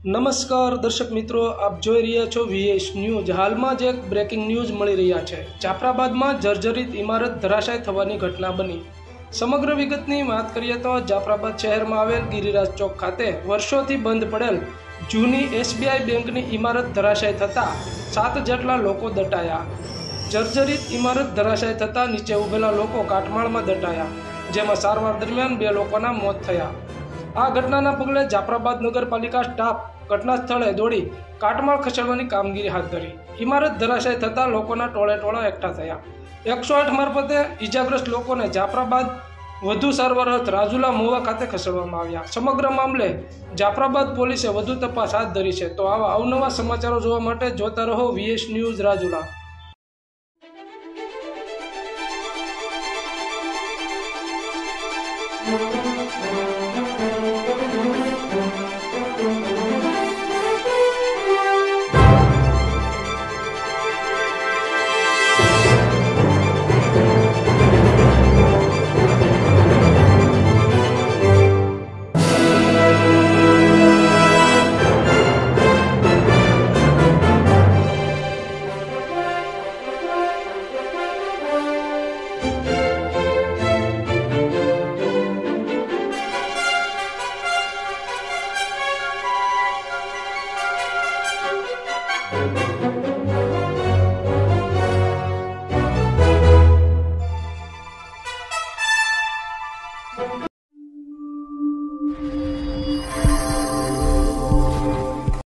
નમસ્કાર દર્શક મિત્રો, આપ જોઈ રહ્યા છો VS ન્યૂઝ। હાલમાં જ એક બ્રેકિંગ ન્યૂઝ મળી રહ્યા છે। જાફરાબાદમાં જર્જરિત ઇમારત ધરાશાય થવાની ઘટના બની। સમગ્ર વિગતની વાત કરીએ તો જાફરાબાદ શહેરમાં આવેલ ગિરિરાજ ચોક ખાતે વર્ષોથી બંધ પડેલ જૂની SBI બેંકની ઇમારત ધરાશાય થતાં 7 જેટલા લોકો દટાયા। જર્જરિત ઇમારત ધરાશાય થતાં નીચે ઉભેલા લોકો કાટમાળમાં દટાયા, જેમાં સારવાર દરમિયાન 2 લોકોના મોત થયા। આ ઘટનાના પગલે જાફરાબાદ નગરપાલિકા સ્ટાફ ઘટના સ્થળે દોડી કાટમાળ ખસેડવાની કામગીરી હાથ ધરી। ઇમારત ધરાશાય થતાં લોકોના ટોળે એકઠા થયા। 108 મારફતે ઇજાગ્રસ્ત લોકોને જાફરાબાદ વધુ સારવાર અર્થે રાજુલા મોવા ખાતે ખસેડવામાં આવ્યા। સમગ્ર મામલે જાફરાબાદ પોલીસે વધુ તપાસ હાથ ધરી છે। તો આવા અવનવા સમાચારો જોવા માટે જોતા રહો VS ન્યૂઝ રાજુલા।